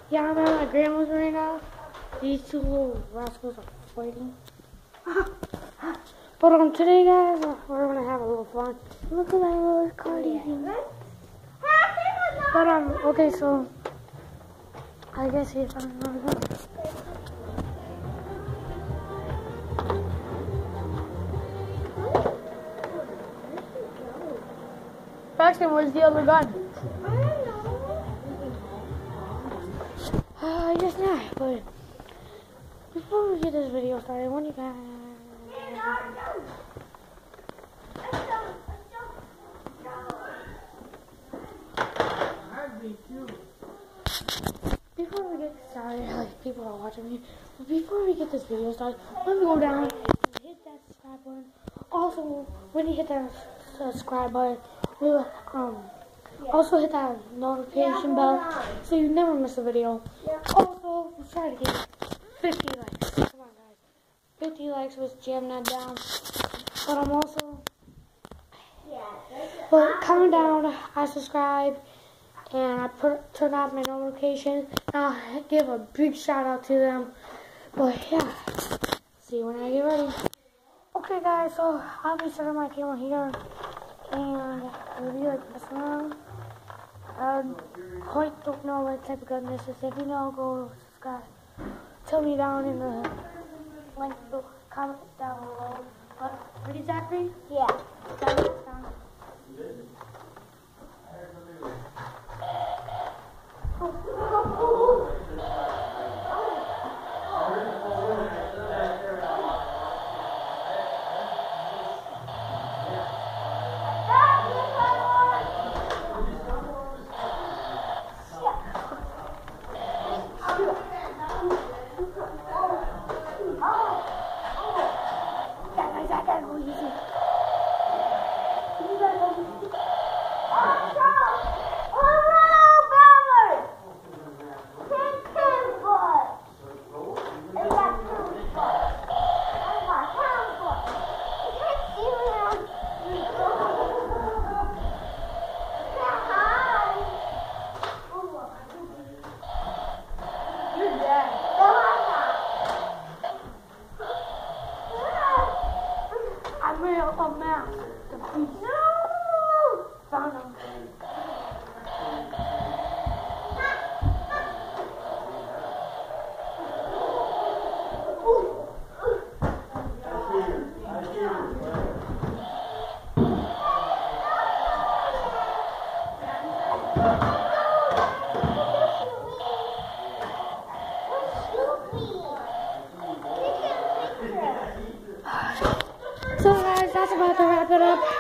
Yeah, I'm at my grandma's right now. These two little rascals are fighting. But today, guys, we're gonna have a little fun. Look at that little Cardi thing. But okay, so I guess if I'm not good. Braxton, where's the other gun? I guess not, but before we get this video started, when you guys... Before we get started, like people are watching me, but before we get this video started, let me go down and hit that subscribe button. Also, when you hit that subscribe button, also hit that notification bell so you never miss a video. Also, we're trying to get 50 likes. Come on, guys. 50 likes was jamming that down. But I'm also... But comment down, I subscribe, and I turn off my notifications. I'll give a big shout out to them. But yeah, see you when I get ready. Okay, guys, so I'll be setting my camera here, and we'll be like messing around. I quite don't know what type of gun this is. If you know, go subscribe. Tell me down in the link, comment down below. But ready, Zachary? Yeah. Down. Found him. So guys, that's about to wrap it up.